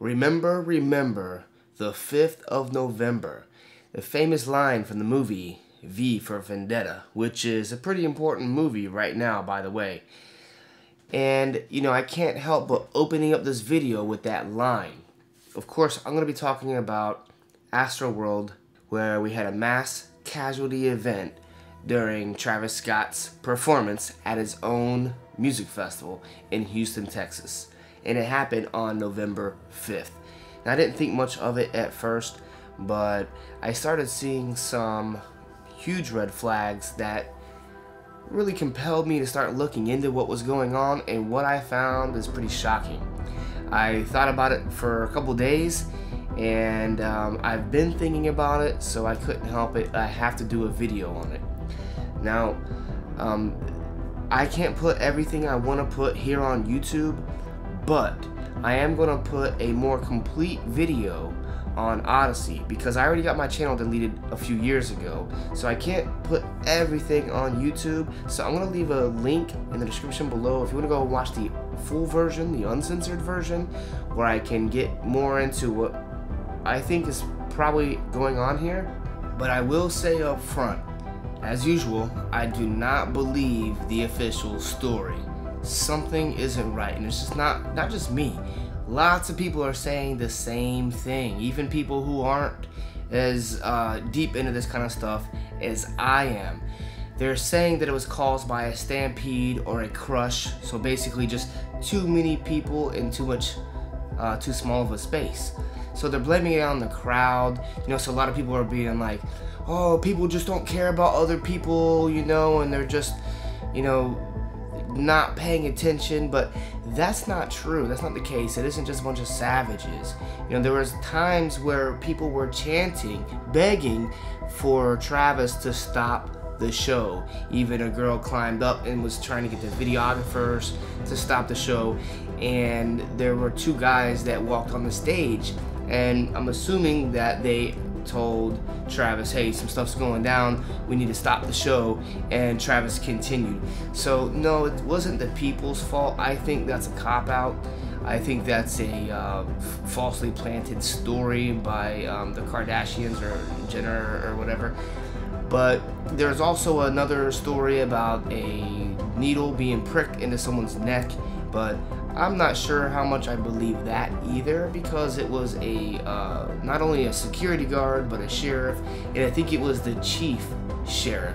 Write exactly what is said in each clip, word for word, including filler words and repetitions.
Remember, remember, the fifth of November. The famous line from the movie V for Vendetta, which is a pretty important movie right now, by the way. And, you know, I can't help but opening up this video with that line. Of course, I'm going to be talking about Astroworld, where we had a mass casualty event during Travis Scott's performance at his own music festival in Houston, Texas. And it happened on November fifth. Now, I didn't think much of it at first, but I started seeing some huge red flags that really compelled me to start looking into what was going on, and what I found is pretty shocking. I thought about it for a couple days, and um, I've been thinking about it, so I couldn't help it. I have to do a video on it. Now, um, I can't put everything I want to put here on YouTube, but I am going to put a more complete video on Odyssey, because I already got my channel deleted a few years ago, so I can't put everything on YouTube. So I'm going to leave a link in the description below if you want to go watch the full version, the uncensored version, where I can get more into what I think is probably going on here. But I will say up front, as usual, I do not believe the official story. Something isn't right, and it's just not not just me. Lots of people are saying the same thing, even people who aren't as uh, deep into this kind of stuff as I am. They're saying that it was caused by a stampede or a crush, so basically just too many people in too much, uh, too small of a space. So they're blaming it on the crowd, you know. So a lot of people are being like, "Oh, people just don't care about other people," you know, and they're just, you know, not paying attention. But that's not true. That's not the case. It isn't just a bunch of savages. You know, there was times where people were chanting, begging for Travis to stop the show. Even a girl climbed up and was trying to get the videographers to stop the show, and there were two guys that walked on the stage, and I'm assuming that they told Travis, "Hey, some stuff's going down, we need to stop the show," and Travis continued. So no, it wasn't the people's fault. I think that's a cop-out. I think that's a uh, falsely planted story by um, the Kardashians or Jenner or whatever. But there's also another story about a needle being pricked into someone's neck, but I'm not sure how much I believe that either, because it was a uh, not only a security guard but a sheriff, and I think it was the chief sheriff.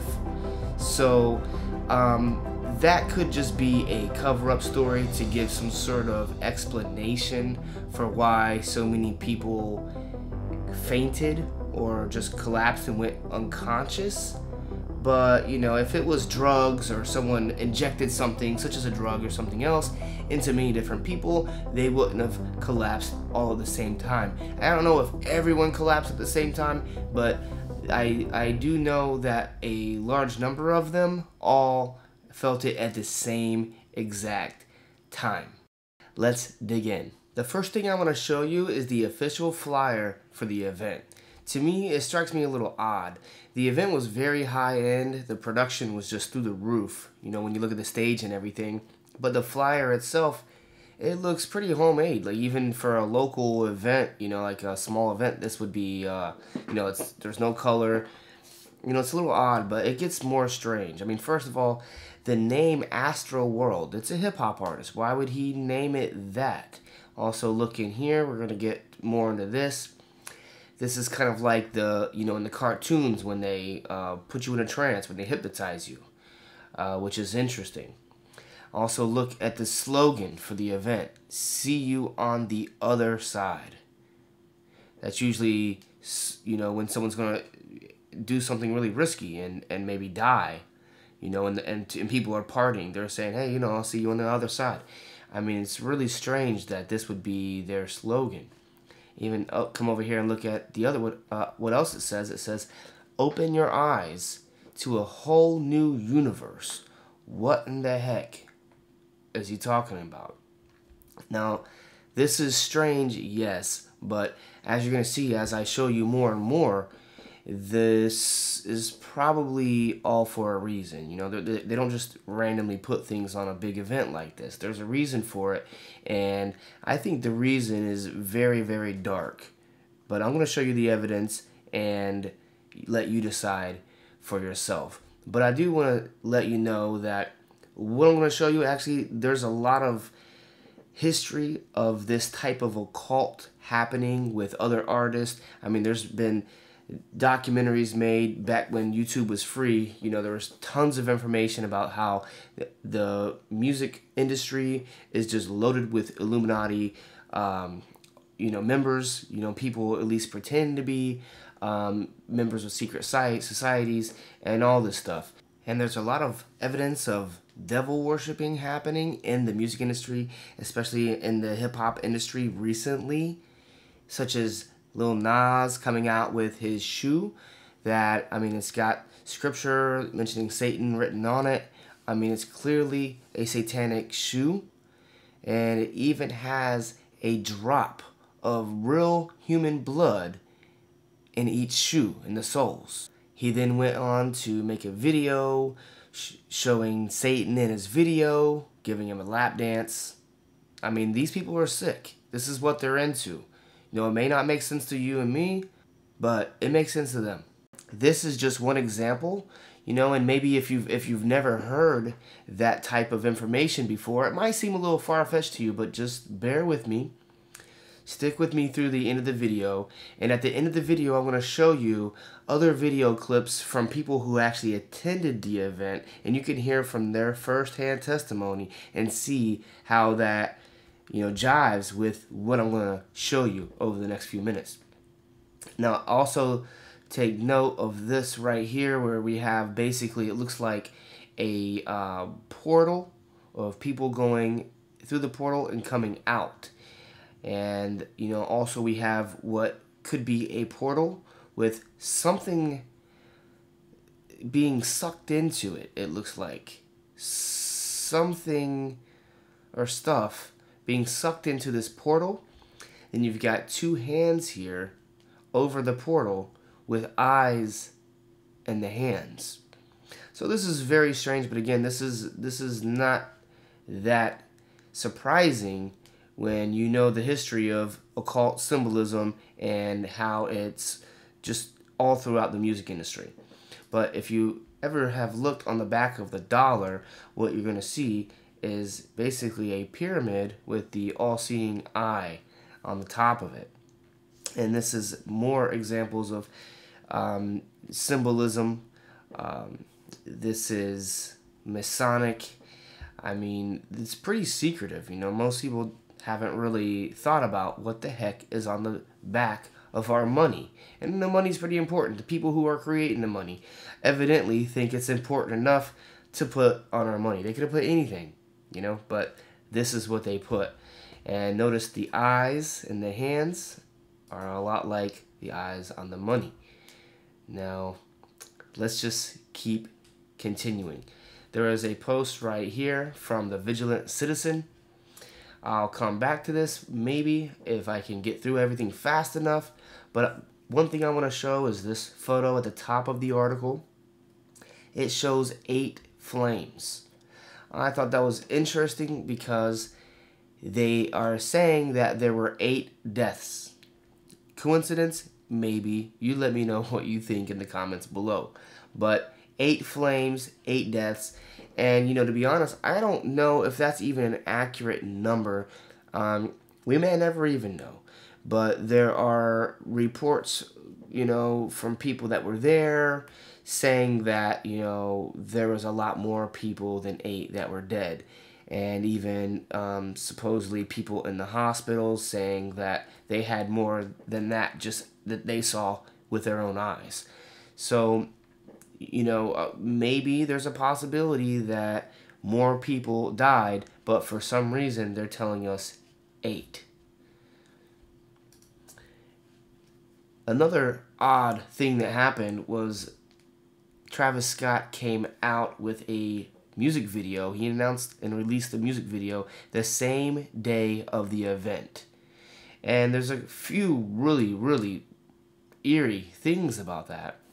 So um, that could just be a cover-up story to give some sort of explanation for why so many people fainted or just collapsed and went unconscious. But, you know, if it was drugs or someone injected something, such as a drug or something else, into many different people, they wouldn't have collapsed all at the same time. I don't know if everyone collapsed at the same time, but I, I do know that a large number of them all felt it at the same exact time. Let's dig in. The first thing I want to show you is the official flyer for the event. To me, it strikes me a little odd. The event was very high-end. The production was just through the roof, you know, when you look at the stage and everything. But the flyer itself, it looks pretty homemade. Like, even for a local event, you know, like a small event, this would be, uh, you know, it's there's no color. You know, it's a little odd, but it gets more strange. I mean, first of all, the name Astroworld, it's a hip-hop artist. Why would he name it that? Also, look in here. We're going to get more into this. This is kind of like the, you know, in the cartoons when they uh, put you in a trance, when they hypnotize you, uh, which is interesting. Also, look at the slogan for the event, "See you on the other side." That's usually, you know, when someone's going to do something really risky and, and maybe die, you know, and, and, and people are partying. They're saying, "Hey, you know, I'll see you on the other side." I mean, it's really strange that this would be their slogan. Even oh, come over here and look at the other one. Uh, what else it says? It says, "Open your eyes to a whole new universe." What in the heck is he talking about? Now, this is strange, yes, but as you're going to see as I show you more and more, this is probably all for a reason. You know, they, they don't just randomly put things on a big event like this. There's a reason for it, and I think the reason is very, very dark. But I'm going to show you the evidence and let you decide for yourself. But I do want to let you know that what I'm going to show you, actually, there's a lot of history of this type of occult happening with other artists. I mean, there's been documentaries made back when YouTube was free. You know, there was tons of information about how the music industry is just loaded with Illuminati, um, you know, members, you know, people at least pretend to be um, members of secret societies and all this stuff. And there's a lot of evidence of devil worshipping happening in the music industry, especially in the hip-hop industry recently, such as Lil Nas coming out with his shoe that, I mean, it's got scripture mentioning Satan written on it. I mean, it's clearly a satanic shoe, and it even has a drop of real human blood in each shoe, in the soles. He then went on to make a video sh showing Satan in his video, giving him a lap dance. I mean, these people are sick. This is what they're into. You know, it may not make sense to you and me, but it makes sense to them. This is just one example, you know, and maybe if you've, if you've never heard that type of information before, it might seem a little far-fetched to you, but just bear with me. Stick with me through the end of the video, and at the end of the video I'm going to show you other video clips from people who actually attended the event, and you can hear from their first-hand testimony and see how that, you know, jives with what I'm going to show you over the next few minutes. Now, also take note of this right here, where we have basically, it looks like a uh, portal of people going through the portal and coming out. And, you know, also we have what could be a portal with something being sucked into it, it looks like. Something or stuff being sucked into this portal. Then you've got two hands here over the portal with eyes in the hands. So this is very strange, but again, this is this is not that surprising when you know the history of occult symbolism and how it's just all throughout the music industry. But if you ever have looked on the back of the dollar, what you're going to see is basically a pyramid with the all-seeing eye on the top of it. And this is more examples of um, symbolism. Um, this is Masonic. I mean, it's pretty secretive. You know, most people haven't really thought about what the heck is on the back of our money. And the money's pretty important. The people who are creating the money evidently think it's important enough to put on our money. They could have put anything, you know, but this is what they put. And notice the eyes and the hands are a lot like the eyes on the money. Now, let's just keep continuing. There is a post right here from the Vigilant Citizen. I'll come back to this maybe if I can get through everything fast enough. But one thing I want to show is this photo at the top of the article. It shows eight flames. I thought that was interesting because they are saying that there were eight deaths. Coincidence? Maybe. You let me know what you think in the comments below. But eight flames, eight deaths. And, you know, to be honest, I don't know if that's even an accurate number. Um, we may never even know. But there are reports, you know, from people that were there saying that, you know, there was a lot more people than eight that were dead. And even um, supposedly people in the hospitals saying that they had more than that, just that they saw with their own eyes. So, you know, uh, maybe there's a possibility that more people died, but for some reason they're telling us eight. Another odd thing that happened was Travis Scott came out with a music video. He announced and released the music video the same day of the event. And there's a few really, really eerie things about that.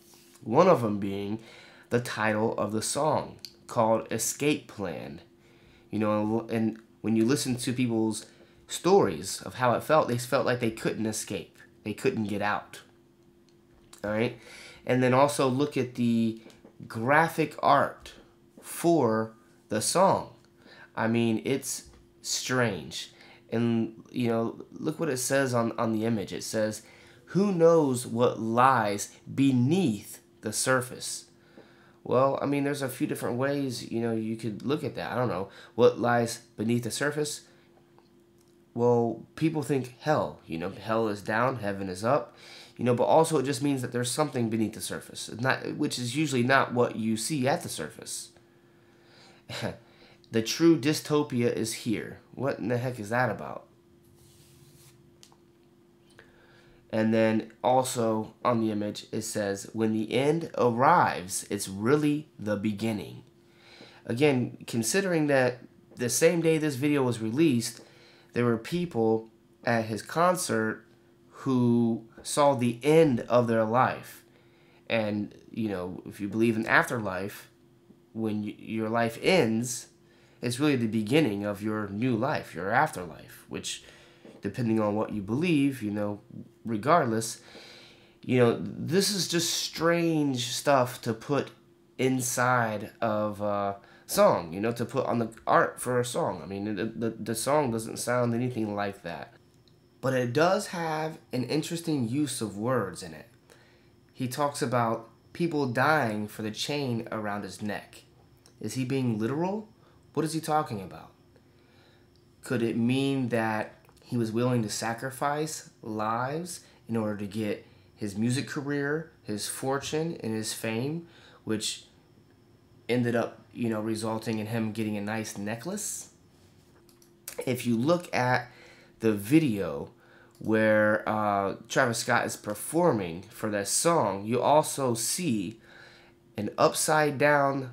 One of them being the title of the song, called Escape Plan. You know, and when you listen to people's stories of how it felt, they felt like they couldn't escape. They couldn't get out. All right? And then also look at the graphic art for the song. I mean, it's strange. And, you know, look what it says on, on the image. It says, "Who knows what lies beneath the surface?" Well, I mean, there's a few different ways, you know, you could look at that. I don't know. What lies beneath the surface? Well, people think hell. You know, hell is down, heaven is up. You know, but also it just means that there's something beneath the surface, not, which is usually not what you see at the surface. The true dystopia is here. What in the heck is that about? And then also on the image, it says, "When the end arrives, it's really the beginning." Again, considering that the same day this video was released, there were people at his concert who saw the end of their life. And, you know, if you believe in afterlife, when you, your life ends, it's really the beginning of your new life, your afterlife, which, depending on what you believe, you know, regardless, you know, this is just strange stuff to put inside of a song, you know, to put on the art for a song. I mean, the, the, the song doesn't sound anything like that. But it does have an interesting use of words in it. He talks about people dying for the chain around his neck. Is he being literal? What is he talking about? Could it mean that he was willing to sacrifice lives in order to get his music career, his fortune, and his fame, which ended up, you know, resulting in him getting a nice necklace? If you look at the video where uh, Travis Scott is performing for that song, you also see an upside down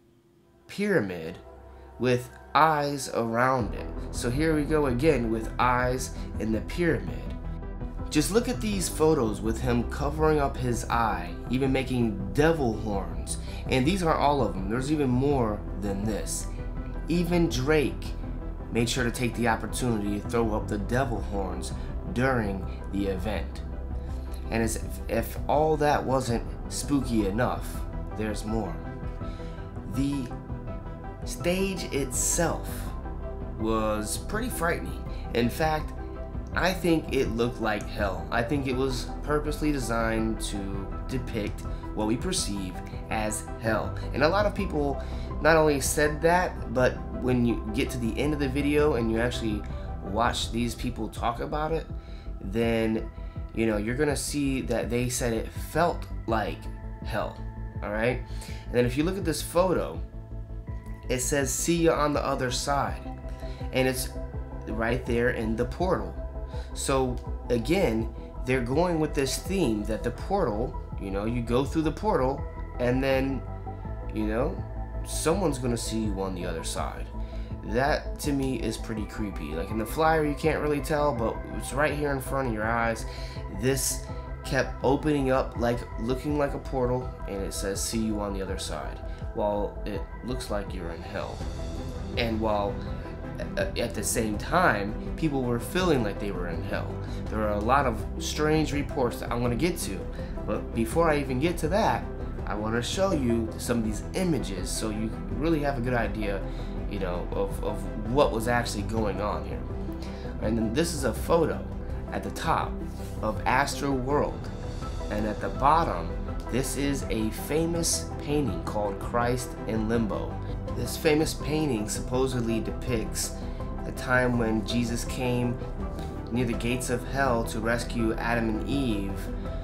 pyramid with eyes around it. So here we go again with eyes in the pyramid. Just look at these photos with him covering up his eye, even making devil horns. And these aren't all of them. There's even more than this. Even Drake made sure to take the opportunity to throw up the devil horns during the event. And as if, if all that wasn't spooky enough, there's more. The stage itself was pretty frightening. In fact, I think it looked like hell. I think it was purposely designed to depict what we perceive as hell. And a lot of people not only said that, but when you get to the end of the video and you actually watch these people talk about it, then, you know, you're gonna see that they said it felt like hell. All right? And then if you look at this photo, it says, "See you on the other side." And it's right there in the portal. So again, they're going with this theme that the portal, you know, you go through the portal and then, you know, someone's gonna see you on the other side. That to me is pretty creepy. Like in the flyer, you can't really tell, but it's right here in front of your eyes. This kept opening up, like looking like a portal, and it says, "See you on the other side," while it looks like you're in hell. And while at the same time, people were feeling like they were in hell. There are a lot of strange reports that I'm going to get to, but before I even get to that, I want to show you some of these images so you really have a good idea, you know, of, of what was actually going on here. And then this is a photo at the top of Astroworld, and at the bottom, this is a famous painting called Christ in Limbo. This famous painting supposedly depicts a time when Jesus came near the gates of hell to rescue Adam and Eve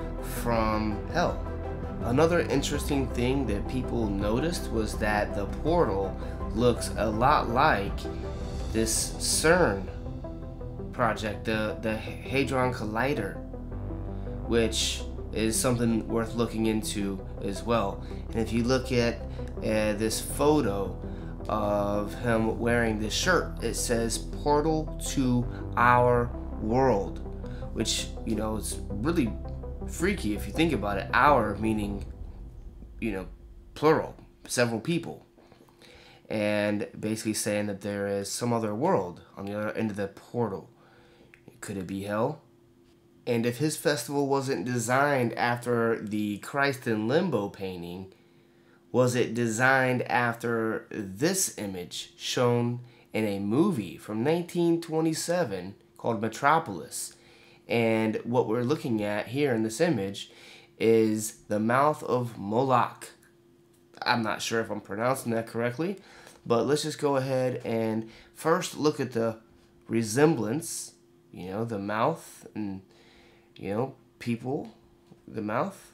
from hell. Another interesting thing that people noticed was that the portal looks a lot like this CERN project, the, the Hadron Collider, which is something worth looking into as well. And if you look at uh, this photo of him wearing this shirt, it says "Portal to Our World," which, you know, is really freaky if you think about it. Our meaning you know, plural, several people. And basically saying that there is some other world on the other end of the portal. Could it be hell? And if his festival wasn't designed after the Christ in Limbo painting, was it designed after this image shown in a movie from nineteen twenty-seven called Metropolis? And what we're looking at here in this image is the mouth of Moloch. I'm not sure if I'm pronouncing that correctly, but let's just go ahead and first look at the resemblance, you know, the mouth and, you know, people, the mouth.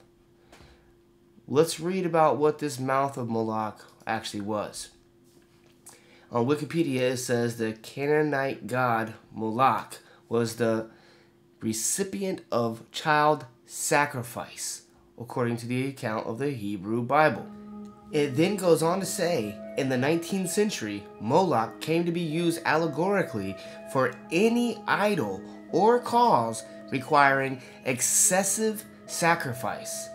Let's read about what this mouth of Moloch actually was. On Wikipedia, it says the Canaanite god Moloch was the recipient of child sacrifice, according to the account of the Hebrew Bible. It then goes on to say, in the nineteenth century, Moloch came to be used allegorically for any idol or cause requiring excessive sacrifice.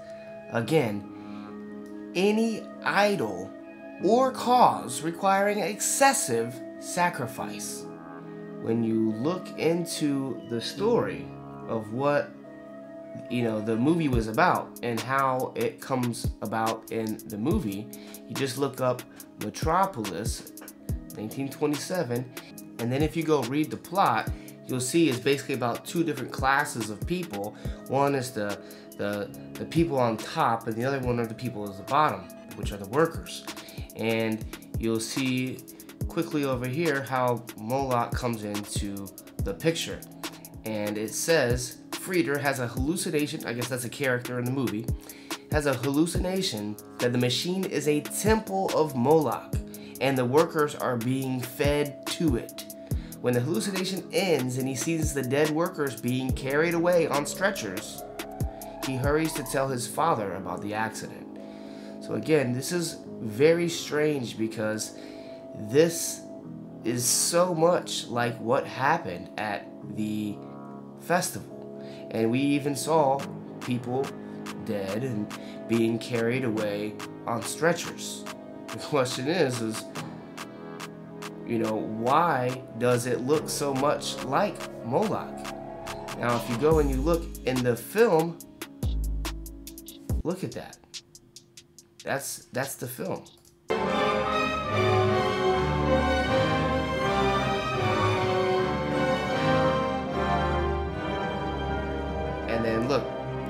Again, any idol or cause requiring excessive sacrifice. When you look into the story of what, you know, the movie was about and how it comes about in the movie, you just look up Metropolis, nineteen twenty-seven, and then if you go read the plot, you'll see it's basically about two different classes of people. One is the the the people on top, and the other one are the people at the bottom, which are the workers. And you'll see quickly over here how Moloch comes into the picture. And it says Frieder has a hallucination, I guess that's a character in the movie, has a hallucination that the machine is a temple of Moloch and the workers are being fed to it. When the hallucination ends and he sees the dead workers being carried away on stretchers, he hurries to tell his father about the accident. So again, this is very strange because this is so much like what happened at the festival. And we even saw people dead and being carried away on stretchers. The question is, is, you know, why does it look so much like Moloch? Now, if you go and you look in the film, look at that. That's that's the film. And then look.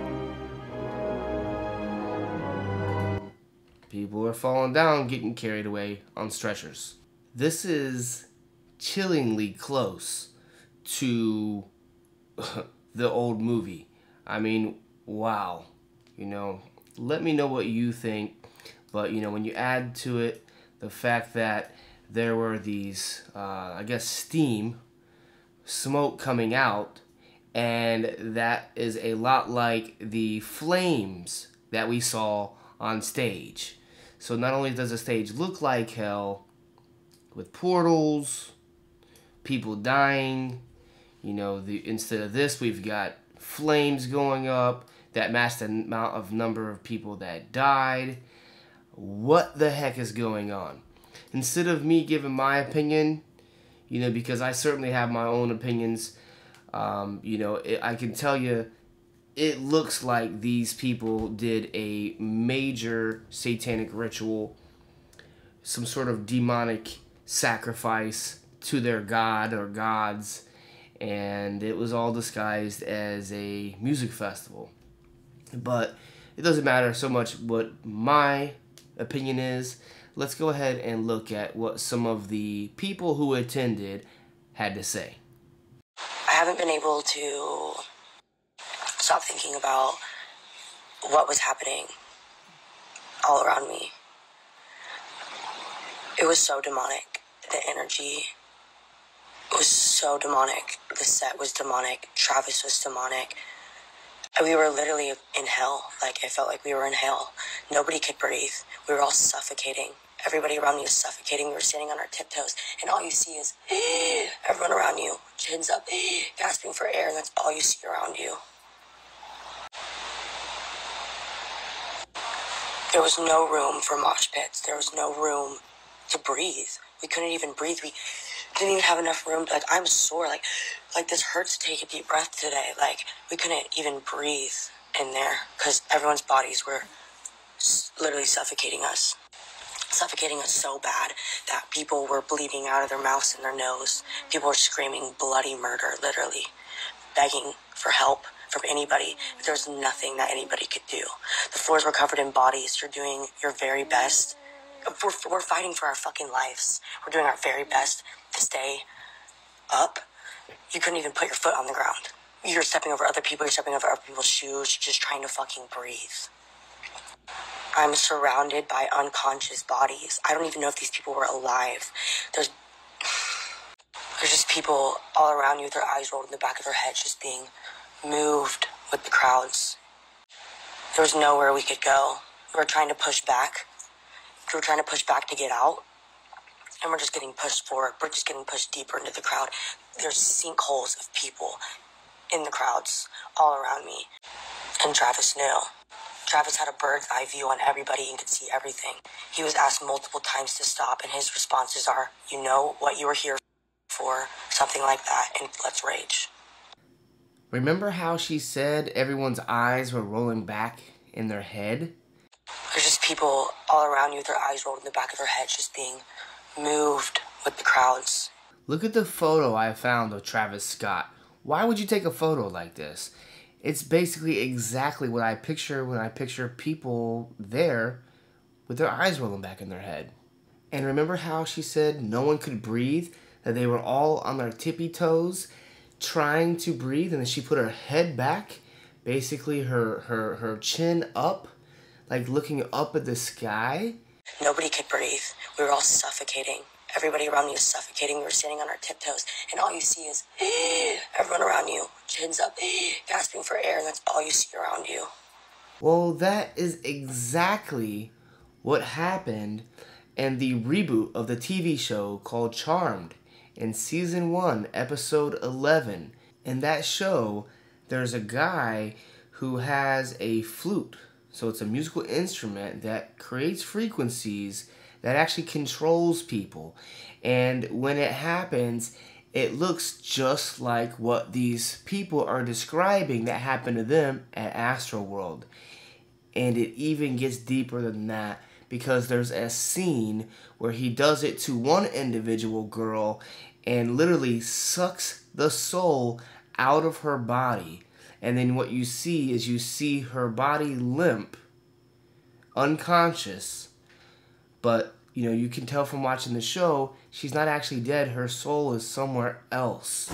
People are falling down, getting carried away on stretchers. This is chillingly close to the old movie. I mean, wow. You know, let me know what you think. But, you know, when you add to it the fact that there were these, uh, I guess, steam, smoke coming out, and that is a lot like the flames that we saw on stage. So not only does the stage look like hell, with portals, people dying, you know, the instead of this, we've got flames going up that match the amount of number of people that died. What the heck is going on? Instead of me giving my opinion, you know, because I certainly have my own opinions, um, you know, it, I can tell you, it looks like these people did a major satanic ritual, some sort of demonic sacrifice to their god or gods, and it was all disguised as a music festival. But it doesn't matter so much what my opinion is. Let's go ahead and look at what some of the people who attended had to say. I haven't been able to stop thinking about what was happening all around me. It was so demonic. The energy was so demonic. The set was demonic. Travis was demonic. We were literally in hell. Like, I felt like we were in hell. Nobody could breathe. We were all suffocating. Everybody around me was suffocating. We were standing on our tiptoes, and all you see is everyone around you, chins up, gasping for air, and that's all you see around you. There was no room for mosh pits. There was no room to breathe. We couldn't even breathe. We didn't even have enough room. Like, I'm sore. Like, like this hurts to take a deep breath today. Like, we couldn't even breathe in there because everyone's bodies were literally suffocating us. Suffocating us so bad that people were bleeding out of their mouths and their nose. People were screaming bloody murder, literally, begging for help from anybody. There was nothing that anybody could do. The floors were covered in bodies. You're doing your very best. We're, we're fighting for our fucking lives. We're doing our very best to stay up. You couldn't even put your foot on the ground. You're stepping over other people. You're stepping over other people's shoes, just trying to fucking breathe. I'm surrounded by unconscious bodies. I don't even know if these people were alive. There's, there's just people all around you with their eyes rolled in the back of their heads, just being moved with the crowds. There was nowhere we could go. We were trying to push back. We were trying to push back to get out. And we're just getting pushed forward. We're just getting pushed deeper into the crowd. There's sinkholes of people in the crowds all around me. And Travis knew. Travis had a bird's eye view on everybody and could see everything. He was asked multiple times to stop, and his responses are, you know what you were here for, something like that, and let's rage. Remember how she said everyone's eyes were rolling back in their head? There's just people all around you with their eyes rolled in the back of their heads, just being moved with the crowds. Look at the photo I found of Travis Scott. Why would you take a photo like this? It's basically exactly what I picture when I picture people there with their eyes rolling back in their head. And remember how she said no one could breathe? That they were all on their tippy toes trying to breathe, and then she put her head back, basically her, her, her chin up, like looking up at the sky. Nobody could breathe. We were all suffocating. Everybody around me was suffocating. We were standing on our tiptoes, and all you see is everyone around you, chins up, gasping for air, and that's all you see around you. Well, that is exactly what happened in the reboot of the T V show called Charmed in season one, episode eleven. In that show, there's a guy who has a flute. So it's a musical instrument that creates frequencies that actually controls people. And when it happens, it looks just like what these people are describing that happened to them at Astroworld. And it even gets deeper than that, because there's a scene where he does it to one individual girl and literally sucks the soul out of her body. And then what you see is you see her body limp, unconscious, but you know, you can tell from watching the show, she's not actually dead. Her soul is somewhere else.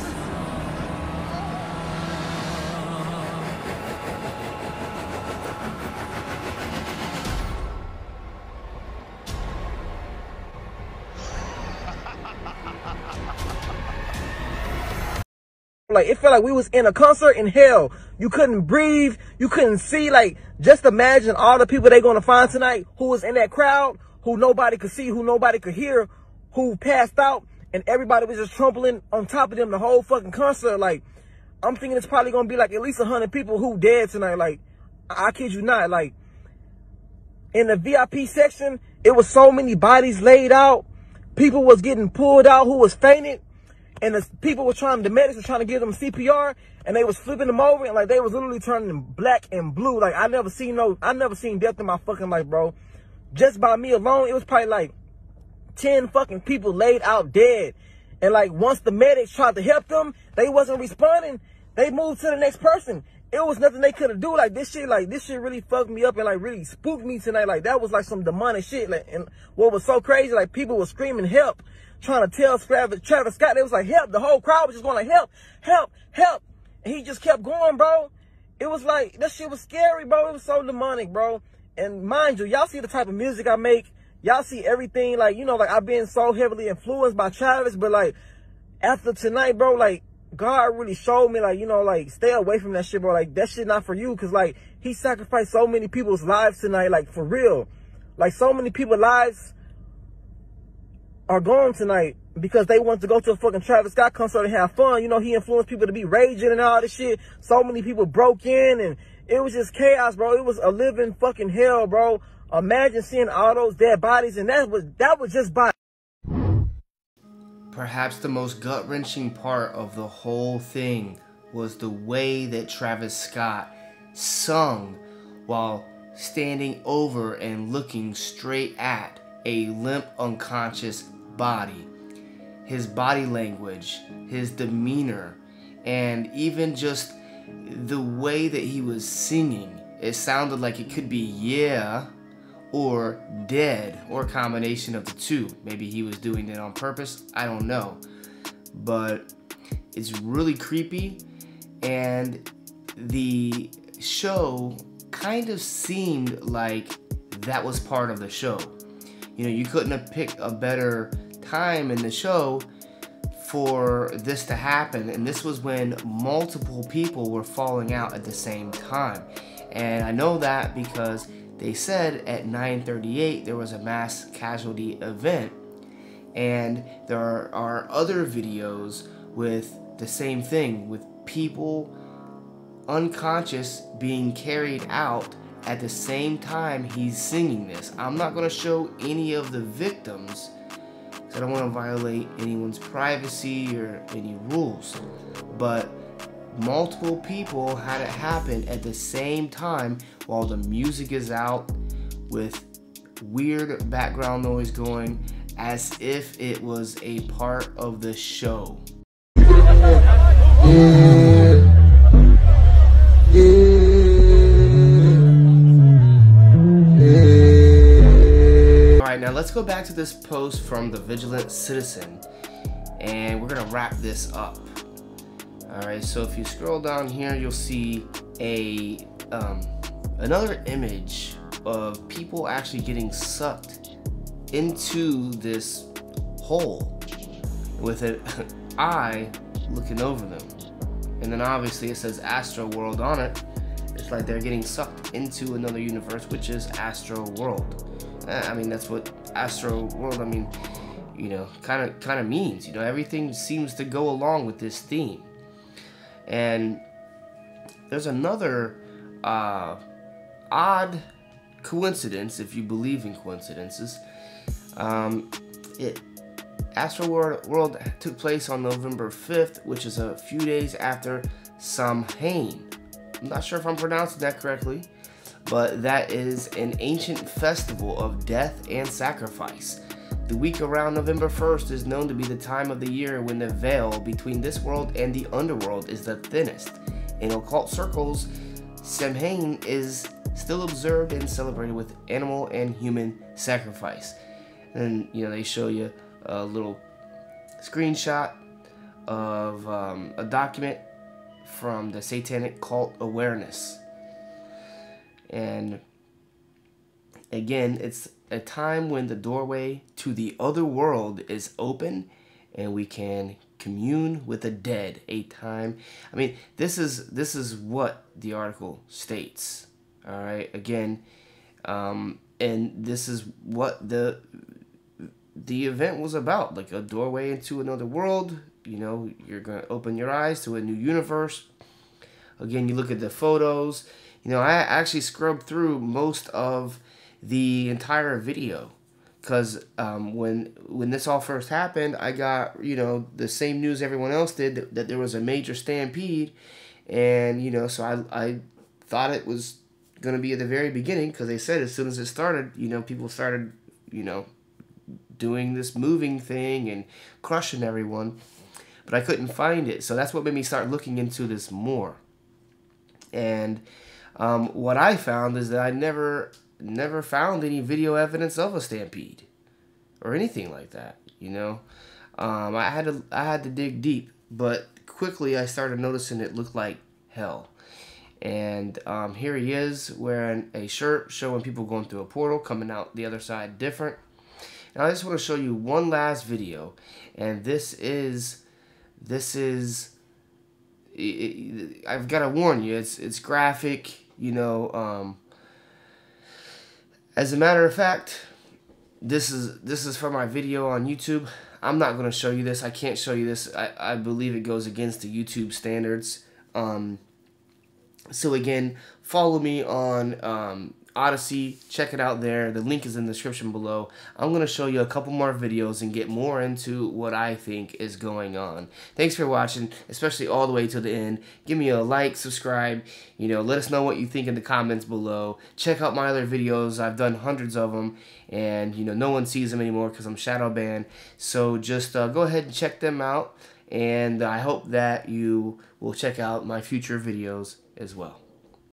Like, it felt like we was in a concert in hell. You couldn't breathe. You couldn't see. Like, just imagine all the people they're going to find tonight who was in that crowd, who nobody could see, who nobody could hear, who passed out, and everybody was just trampling on top of them the whole fucking concert. Like, I'm thinking it's probably going to be like at least one hundred people who dead tonight. Like, I, I kid you not. Like, in the V I P section, it was so many bodies laid out. People was getting pulled out who was fainted. And the people were trying, the medics were trying to give them C P R, and they was flipping them over, and like they was literally turning black and blue. Like, I never seen no, I never seen death in my fucking life, bro. Just by me alone, it was probably like ten fucking people laid out dead. And like, once the medics tried to help them, they wasn't responding. They moved to the next person. It was nothing they could have do. Like, this shit, like this shit really fucked me up and like really spooked me tonight. Like, that was like some demonic shit. Like, and what was so crazy, like people were screaming help, trying to tell Travis, Travis Scott. They was like, help. The whole crowd was just going like, help, help, help. And he just kept going, bro. It was like, that shit was scary, bro. It was so demonic, bro. And mind you, y'all see the type of music I make. Y'all see everything. Like, you know, like I've been so heavily influenced by Travis. But like, after tonight, bro, like God really showed me, like, you know, like stay away from that shit, bro. Like, that shit not for you. Cause like, he sacrificed so many people's lives tonight. Like, for real. Like, so many people's lives are gone tonight because they want to go to a fucking Travis Scott concert and have fun. You know, he influenced people to be raging and all this shit. So many people broke in, and it was just chaos, bro. It was a living fucking hell, bro. Imagine seeing all those dead bodies, and that was that was just bodies. Perhaps the most gut-wrenching part of the whole thing was the way that Travis Scott sung while standing over and looking straight at a limp, unconscious body. His body language, his demeanor, and even just the way that he was singing, it sounded like it could be yeah or dead, or a combination of the two. Maybe he was doing it on purpose, I don't know. But it's really creepy, and the show kind of seemed like that was part of the show. You know, you couldn't have picked a better time in the show for this to happen, and this was when multiple people were falling out at the same time. And I know that because they said at nine thirty-eight there was a mass casualty event, and there are, are other videos with the same thing, with people unconscious being carried out at the same time he's singing this. I'm not going to show any of the victims because I don't want to violate anyone's privacy or any rules, but multiple people had it happen at the same time while the music is out with weird background noise going, as if it was a part of the show. Alright, now let's go back to this post from the Vigilant Citizen, and we're gonna wrap this up. Alright, so if you scroll down here, you'll see a um, another image of people actually getting sucked into this hole with an eye looking over them. And then obviously it says Astroworld on it. It's like they're getting sucked into another universe, which is Astroworld. I mean, that's what Astroworld, I mean, you know, kind of kind of means. You know, everything seems to go along with this theme. And there's another uh, odd coincidence, if you believe in coincidences. Um, it Astroworld World took place on November fifth, which is a few days after Samhain. I'm not sure if I'm pronouncing that correctly, but that is an ancient festival of death and sacrifice. The week around November first is known to be the time of the year when the veil between this world and the underworld is the thinnest. In occult circles, Samhain is still observed and celebrated with animal and human sacrifice. And, you know, they show you a little screenshot of um, a document from the Satanic Cult Awareness. And again, it's a time when the doorway to the other world is open and we can commune with the dead. A time, I mean, this is this is what the article states. All right, again, um, and this is what the the event was about, like a doorway into another world. You know, you're going to open your eyes to a new universe. Again, you look at the photos. You know, I actually scrubbed through most of the entire video because um, when when this all first happened, I got, you know, the same news everyone else did, that, that there was a major stampede. And, you know, so I, I thought it was going to be at the very beginning, because they said as soon as it started, you know, people started, you know, doing this moving thing and crushing everyone. But I couldn't find it. So that's what made me start looking into this more. And um, what I found is that I never never found any video evidence of a stampede or anything like that, you know. Um, I had to I had to dig deep, but quickly I started noticing it looked like hell. And um, here he is wearing a shirt showing people going through a portal, coming out the other side different. Now I just want to show you one last video, and this is this is it, it, I've got to warn you, it's it's graphic, you know. Um, as a matter of fact, this is this is for my video on YouTube. I'm not going to show you this. I can't show you this. I, I believe it goes against the YouTube standards. Um, so again, follow me on um, Odyssey. Check it out there. The link is in the description below. I'm going to show you a couple more videos and get more into what I think is going on. Thanks for watching, especially all the way to the end. Give me a like, subscribe, you know, let us know what you think in the comments below. Check out my other videos. I've done hundreds of them, and, you know, no one sees them anymore because I'm shadow banned. So just uh, go ahead and check them out, and I hope that you will check out my future videos as well.